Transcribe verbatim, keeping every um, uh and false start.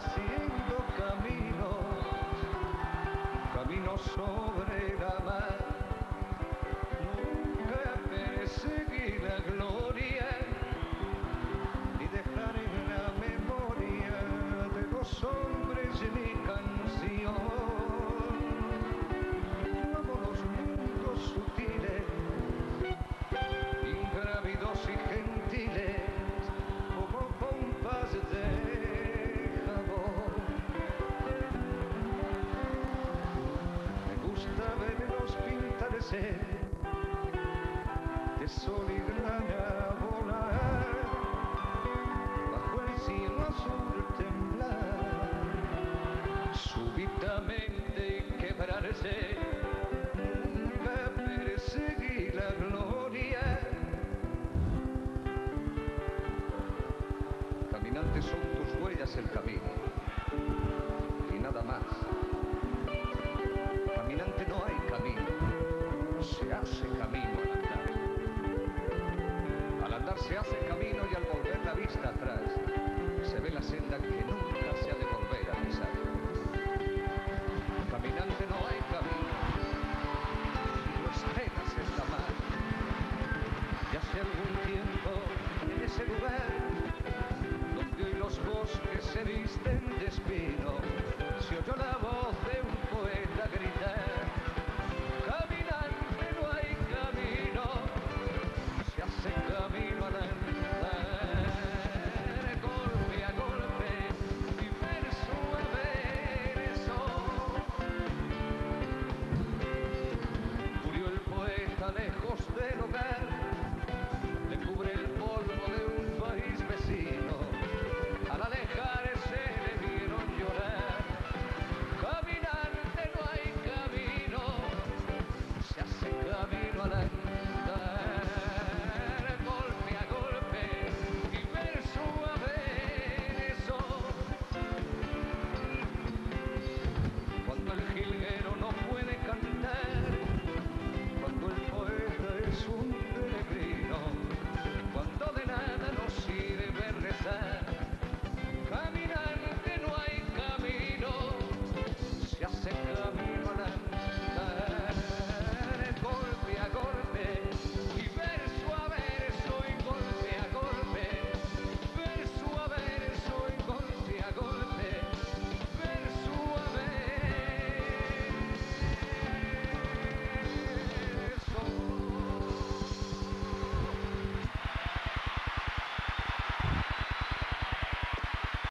haciendo caminos, caminos sobre la mar. Nunca perseguí la gloria, ni dejar en la memoria de los hombres mi canción. Yo amo los mundos sutiles, ingrávidos y gentiles, como pompas de jabón. Me gusta verlos pintarse de sol y grana volar, bajo el cielo azul temblar, súbitamente y quebrarse. Nunca perseguí la gloria. Caminantes, son tus huellas el camino y nada más. Caminante, no hay camino, se hace camino al andar. Al andar se hace camino y al volver la vista atrás se ve la senda que nunca se ha de volver a pisar. Caminante, no hay camino, lo esperas en la mar. Y hace algún tiempo en ese lugar donde hoy los bosques se visten de espino, se oyó la voz